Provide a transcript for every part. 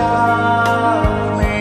love me.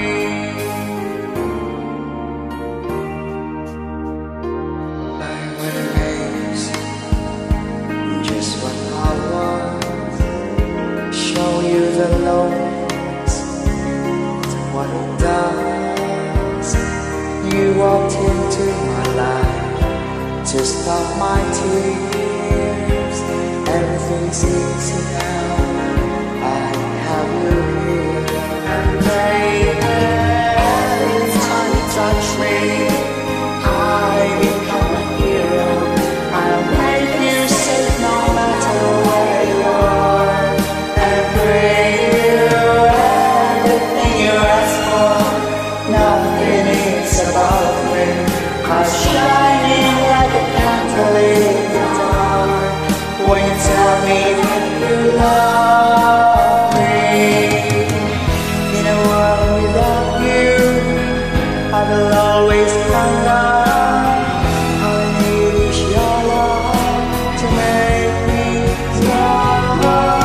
I will raise just 1 hour, show you the lows and what it does. You walked into my life to stop my tears. Everything's easy now, I have you here. And baby, every time you touch me, I become a hero. I'll make you safe no matter where you are, and bring you everything you ask for. Nothing is above me, I'm shining like a candle in the dark. When you tell me that you love me, in a world without you, I will always hunger. All I need is your love to make me strong.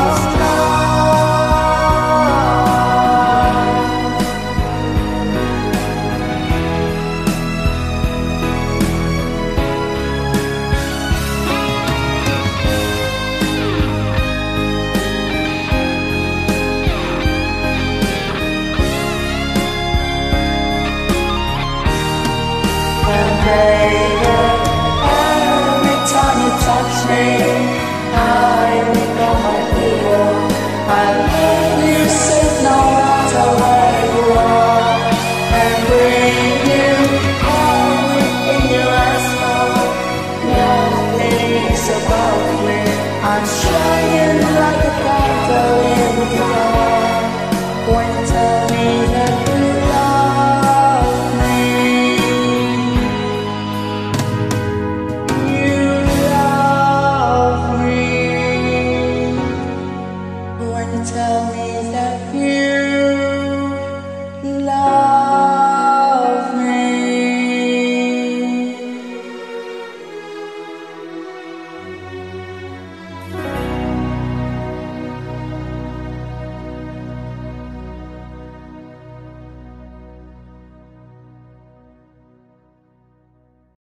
Baby, every time you touch me, I become a hero. I make you safe no matter where you are, and bring you everything you ask for. Nothing is above me, I'm shining like a candle in the dark. Winter